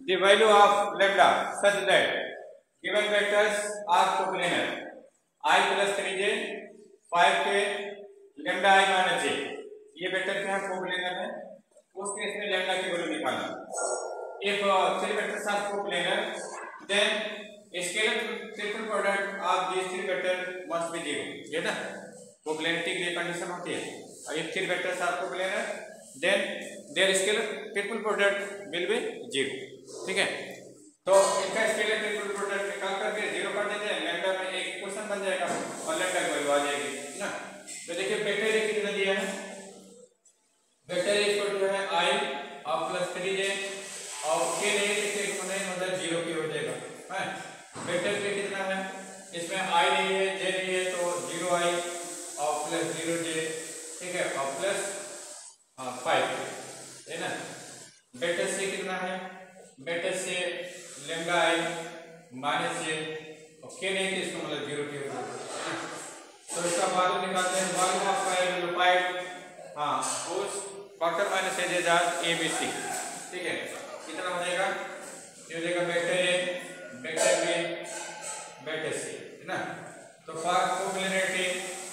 the value of lambda such that given vectors are coplanar I plus 3j 5k lambda I minus j ये vector क्या है coplanar है उस case में lambda की value निकालना if three vectors are coplanar then scalar triple product of these three vectors must be 0 ये ना कोप्लेनिटी की कंडीशन होती है और if three vectors are coplanar then their scalar triple product will be 0 ठीक है तो इनका स्केलर ट्रिपल प्रोडक्ट निकाल करके 0 कर देते हैं लैम्डा में एक इक्वेशन बन जाएगा और लैम्डा की वैल्यू आ जाएगी ना तो देखिए वेक्टर ए कितना दिया है वेक्टर ए इक्वल टू है i और प्लस 3j और k नहीं लिखते मतलब 0 की हो जाएगा है वेक्टर के कितना है इसमें i नहीं है j नहीं है तो 0i और प्लस 0j ठीक है और प्लस 5 है ना वेक्टर से कितना है वेक्टर से लैम्डा i माइनस j और k नहीं तो इसका मतलब 0 की होगा तो इसका वैल्यू निकालते हैं वैल्यू आपका एम्प्लीफाइड हां उस फैक्टर माइनस a abc ठीक है कितना हो जाएगा ये हो जाएगा vector a vector b vector c है ना तो फॉर कोप्लेनरिटी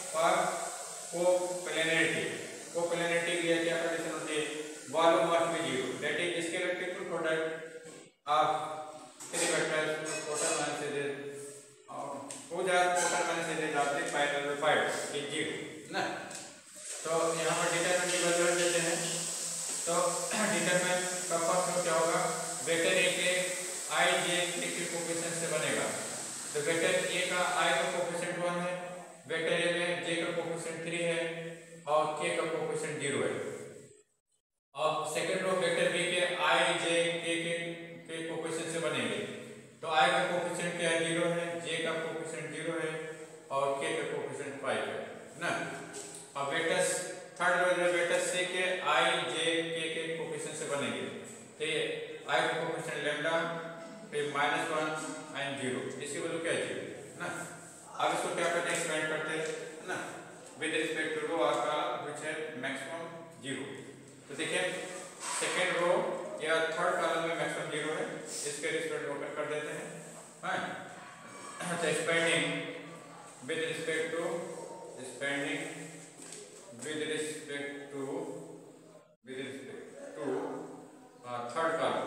के लिए क्या कंडीशन होती है volume must be 0 that is scalar triple product of three vectors total minus is हो जाए टोटल माइनस इज आपके पैरेलल इज 0 ना तो यहां पर डिटरमिनेंट की वैल्यू रख देते हैं तो डिटरमिनेंट का फर्स्ट में क्या होगा वेक्टर a के i j के कोएफिशिएंट से बनेगा तो वेक्टर a का i का कोएफिशिएंट 1 है वेक्टर a में j का कोएफिशिएंट 3 है और k का कोएफिशिएंट 0 है और सेकंड रो वेक्टर b के i j k के कोएफिशिएंट से बनेंगे तो i का कोएफिशिएंट क्या है 0 है j का कोएफिशिएंट 0 है और k का कोएफिशिएंट 5 है ना अब vectors third row vector c के i j k के कोएफिशिएंट से बनेंगे तो ये i का कोएफिशिएंट लैम्डा फिर -1 एंड 0 इसकी वैल्यू क्या है 0 ना अब इसको क्या करते हैं एक्सपेंड करते हैं ना विद रिस्पेक्ट टू रो और कॉलम व्हिच है मैक्सिमम 0 तो देखिए सेकंड रो या थर्ड कॉलम में मैक्सिमम 0 है इसके रिस्पेक्ट ओपन कर देते हैं हां तो expanding with respect to third column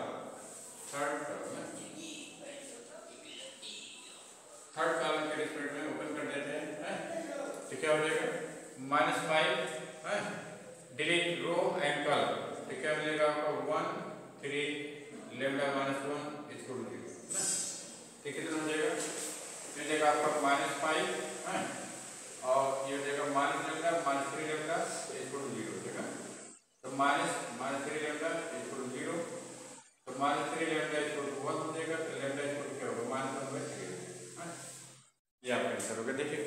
के रिस्पेक्ट में ओपन कर देते हैं तो क्या हो जाएगा -5 है डिलीट रो एंड कॉलम तो क्या मिलेगा आपको 1 3 लैम्डा -1 इक्वल टू 0 तो कितना हो जाएगा ये देगा आपका -5 है और ये हो जाएगा -लैम्डा -3 लैम्डा इक्वल टू 0 ठीक है तो -3 लैम्डा इक्वल टू 0 तो -3 लैम्डा इक्वल टू 1 हो जाएगा तो लैम्डा इक्वल टू क्या होगा -1/3 ये आपका आंसर होगा देखिए